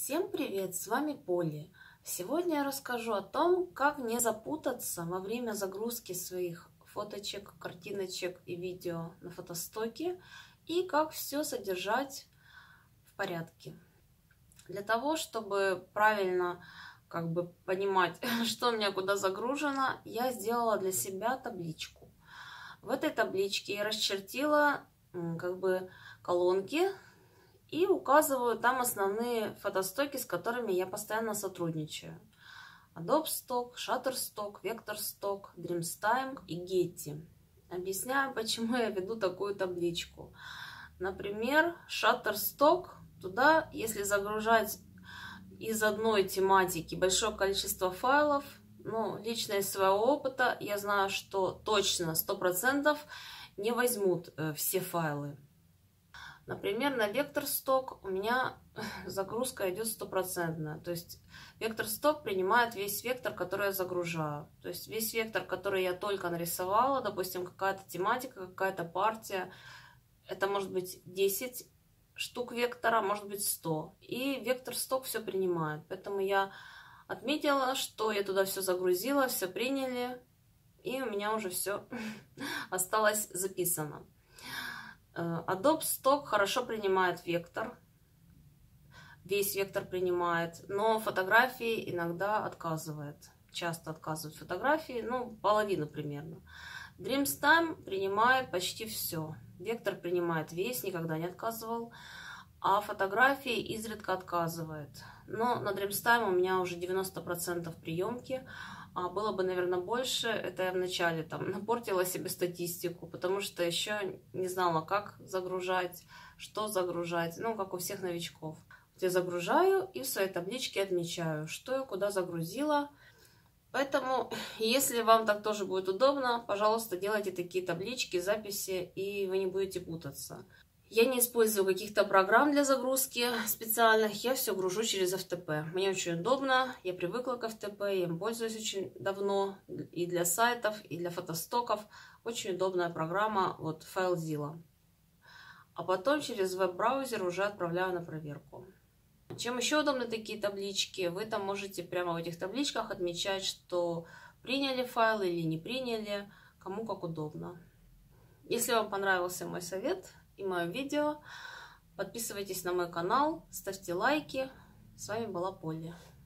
Всем привет, с вами Полли. Сегодня я расскажу о том, как не запутаться во время загрузки своих фоточек, картиночек и видео на фотостоке и как все содержать в порядке. Для того, чтобы правильно понимать, что у меня куда загружено, я сделала для себя табличку. В этой табличке я расчертила колонки и указываю там основные фотостоки, с которыми я постоянно сотрудничаю. Adobe Stock, Shutterstock, Vectorstock, Dreamstime и Getty. Объясняю, почему я веду такую табличку. Например, Shutterstock, туда, если загружать из одной тематики большое количество файлов, лично из своего опыта, я знаю, что точно 100% не возьмут все файлы. Например, на Vectorstock у меня загрузка идет стопроцентная. То есть Vectorstock принимает весь вектор, который я загружаю. То есть весь вектор, который я только нарисовала, допустим, какая-то тематика, какая-то партия, это может быть 10 штук вектора, может быть 100. И Vectorstock все принимает. Поэтому я отметила, что я туда все загрузила, все приняли, и у меня уже все осталось записано. Adobe Stock хорошо принимает вектор, весь вектор принимает, но фотографии иногда отказывает, часто отказывает фотографии, половину примерно. Dreamstime принимает почти все, вектор принимает весь, никогда не отказывал, а фотографии изредка отказывает. Но на Dreamstime у меня уже 90% приемки. А было бы, наверное, больше. Это я вначале напортила себе статистику, потому что еще не знала, как загружать, что загружать. Как у всех новичков. Я загружаю и в своей табличке отмечаю, что я куда загрузила. Поэтому, если вам так тоже будет удобно, пожалуйста, делайте такие таблички, записи, и вы не будете путаться. Я не использую каких-то программ для загрузки специальных, я все гружу через FTP. Мне очень удобно, я привыкла к FTP, я им пользуюсь очень давно и для сайтов, и для фотостоков. Очень удобная программа, FileZilla. А потом через веб-браузер уже отправляю на проверку. Чем еще удобны такие таблички, вы там можете прямо в этих табличках отмечать, что приняли файл или не приняли, кому как удобно. Если вам понравился мой совет и мое видео, подписывайтесь на мой канал, ставьте лайки. С вами была Полли.